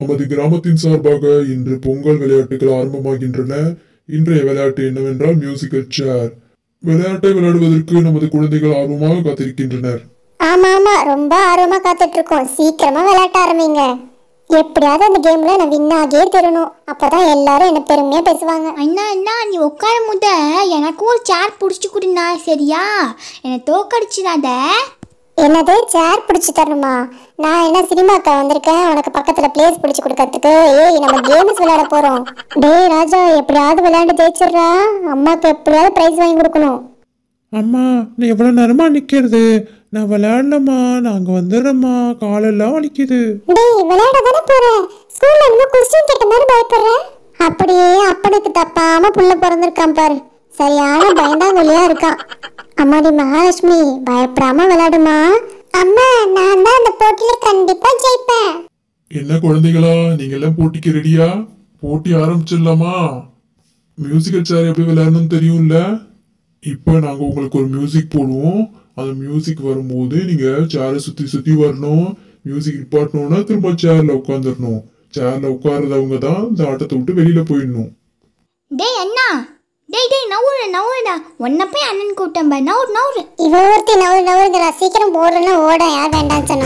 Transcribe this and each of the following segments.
நமது கிராமத்தின் சார்பாக இன்று பொங்கல் விளையாட்டுகள் ஆரம்பமாகின்றன. இன்றைய விளையாட்டு என்னவென்றால் மியூசிக்கல் சேர். விளையாட்டை விளையாடுவதற்கு நமது குழந்தைகள் ஆர்வமாக காத்திருக்கின்றனர். ஆமா ஆமா, ரொம்ப ஆர்வமா காத்துட்டு இருக்கோம். சீக்கிரமா விளையாட்ட ஆரம்பிங்க. எப்படியாவது அந்த கேம்ல நான் வின் ஆகியே தரணும். அப்பதான் எல்லாரும் என்ன பெருமையா பேசுவாங்க. அண்ணா அண்ணா, நீ உட்கார முத எனக்கு ஒரு சேர் பிடிச்சி கொடுண்ணா, சரியா? என்னை தோக்கடிச்சிடாத. என்னது சேர் பிடிச்சி தரணுமா? நான் என்ன சினிமாக்கா வந்திருக்கேன் உனக்கு பக்கத்துல பிளேஸ் பிடிச்சி கொடுக்கறதுக்கு? ஏய், நம்ம கேம்ஸ் விளையாட போறோம். டேய் ராஜா, எப்படியாவது விளையாண்டு ஜெயிச்சிடுறா. அம்மாக்கு எப்படியாவது பிரைஸ் வாங்கி கொடுக்கணும். அம்மா, நீ எவ்வளோ நேரமா நிற்கிறது? நான் விளையாடலம்மா, நாங்கள் வந்துடுறோம்மா, காலெல்லாம் வலிக்குது. டேய், விளையாட தானே போறேன். ஸ்கூல்ல இன்னும் கொஸ்டின் கேட்ட மாதிரி பயப்படுறேன். அப்படியே அப்பனுக்கு தப்பாம புள்ள பிறந்திருக்கான் பாரு. சரியான பயந்தாங்கொல்லியா இருக்கான். அம்மாடி மகாலட்சுமி, பயப்படாம விளையாடுமா. அம்மா, நான் தான் அந்த போட்டியில கண்டிப்பா ஜெயிப்பேன். என்ன குழந்தைகளா, நீங்க எல்லாம் போட்டிக்கு ரெடியா? போட்டி ஆரம்பிச்சிடலாமா? மியூசிக்கல் சேர் எப்படி விளையாடணும்னு தெரியும்ல? இப்போ நாங்கள் உங்களுக்கு ஒரு மியூசிக் போடுவோம். அந்த மியூசிக் வரும்போது நீங்க சேரை சுத்தி சுத்தி வரணும். மியூசிக் நிப்பாட்டணும்னா திரும்ப சேர்ல உட்காந்துடணும். சேர்ல உட்கார்றதவங்க தான் இந்த ஆட்டத்தை விட்டு வெளியில போயிடணும். டேய் அண்ணா, டேய் நவுருடா. உன்னை போய் அண்ணன் கூட்டம் பாரு. நவுரு. இவ ஒருத்தி நவுருங்கிறா. சீக்கிரம் போடுறேன்னா ஓட, யார் வேண்டாம் சொன்னா?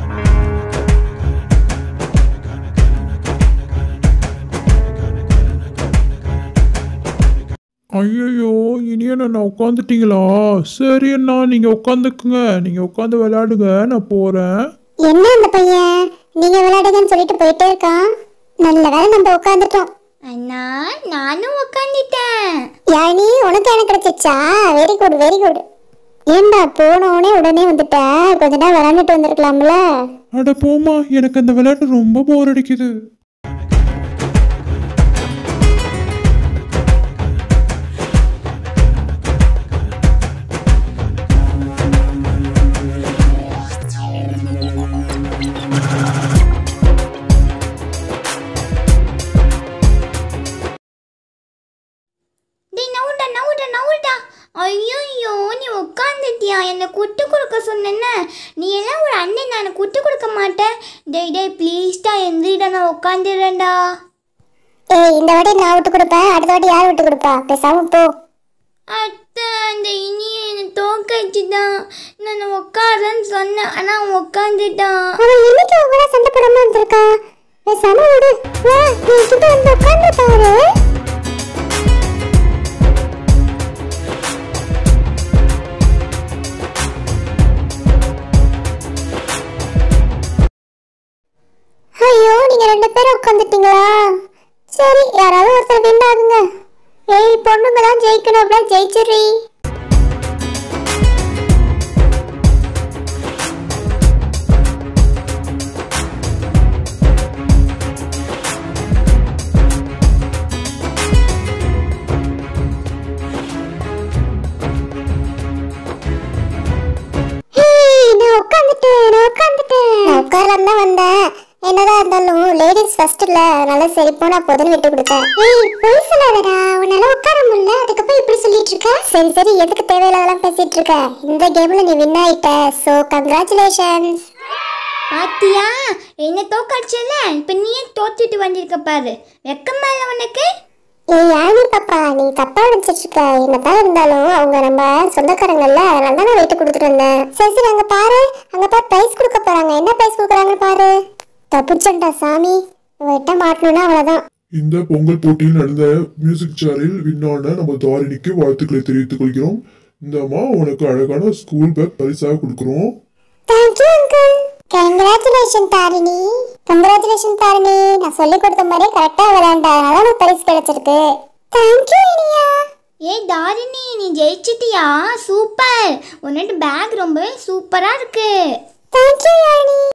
ஐயோ, இனி என்ன உட்காந்துட்டீங்களா? சரி அண்ணா, நீங்கள் உட்காந்துக்குங்க. நீங்கள் உட்காந்து விளையாடுங்க, நான் போகிறேன். என்ன அந்த பையன் நீங்க விளையாடுங்கன்னு சொல்லிட்டு போயிட்டே இருக்கான். நல்ல வேலை நம்ம உட்காந்துட்டோம். அண்ணா, நானும் உட்காந்துட்டேன். யானி, உனக்கு என்ன கிடைச்சிச்சா? Very good very good. ஏண்டா போனவனே உடனே வந்துட்ட? கொஞ்ச நேரம் விளையாண்டுட்டு வந்திருக்கலாம்ல. அட போமா, எனக்கு அந்த விளையாட்டு ரொம்ப போர் அடிக்குது. நவுடா. ஐயோ, நீ உட்காந்துட்டியா? என்னை குட்டு கொடுக்க சொன்னேன்ன. நீ எல்லாம் ஒரு அண்ணன், நான் குட்டு கொடுக்க மாட்டேன். டேய் ப்ளீஸ்டா, எந்திரிடா, நான் உட்காந்துடுறேன்டா. ஏய், இந்த வாட்டி நான் விட்டு கொடுப்பேன். அடுத்த வாட்டி யார் விட்டு கொடுப்பா? பேசாம போ. அத்தை, அந்த இனி என்னை தோக்கடிச்சுதான். நான் உட்காரன்னு சொன்னேன், ஆனா அவன் உட்காந்துட்டான். அவன் இன்னைக்கு அவங்கள சண்டை போடாம வந்திருக்கா. பேசாம விடு. வா, நீ கிட்ட வந்து உட்கார்ந்து பாரு. ஐயோ, நீங்க ரெண்டு பேரும் உட்காந்துட்டீங்களா? சரி, யாராவது ஒருத்தர் வின் ஆகுங்க. ஏய், பொண்ணுங்க தான் ஜெயிக்கணும். அப்படியே ஜெயிச்சிரி. நான் உட்காரலாம் தான் வந்தேன். என்னதான் இருந்தாலும் லேடிஸ் ஃபர்ஸ்ட்ல, அதனால சரி போனா போதுன்னு விட்டு கொடுத்தேன். ஏய், போய் சொல்லாதடா. உன்னால உட்கார முடியல, அதுக்கப்புறம் இப்படி சொல்லிட்டு இருக்க? சரி, எதுக்கு தேவையில்லாதெல்லாம் பேசிட்டு இருக்க? இந்த கேம்ல நீ வின் ஆயிட்ட. So congratulations. பாத்தியா, என்ன தோக்கடிச்சல? இப்ப நீயே தோத்துட்டு வந்திருக்க பாரு. வெக்கமா இல்ல உனக்கு? ஏய் யானி பாப்பா, நீ தப்பா நினைச்சிட்டு இருக்க. என்னதான் இருந்தாலும் அவங்க நம்ம சொந்தக்காரங்கல்ல, அதனால தான் நான் வெயிட் கொடுத்துட்டு வந்தேன். சரி, அங்க பாரு பிரைஸ் கொடுக்க போறாங்க. என்ன பிரைஸ் கொடுக்குறாங்கன்னு பாரு. தப்புச்சண்டா சாமி, வெட்ட மாட்டணும்னா அவ்வளவுதான். இந்த பொங்கல் போட்டியில் நடந்த மியூசிக் சேரில் வின்னான நம்ம தாரிணிக்கு வாழ்த்துக்களை தெரிவித்துக் கொள்கிறோம். இந்த அம்மா உனக்கு அழகான ஸ்கூல் பேக் பரிசாக கொடுக்கிறோம். Thank you uncle. Congratulation Tharini. Congratulation Tharini. நான் சொல்லி கொடுத்த மாதிரி கரெக்டா விளையாண்டா, அதனால உனக்கு பரிசு கிடைச்சிருக்கு. Thank you Iniya. ஏய் தாரிணி, நீ ஜெயிச்சிட்டியா? சூப்பர். உன்னோட பேக் ரொம்பவே சூப்பரா இருக்கு. Thank you யானி.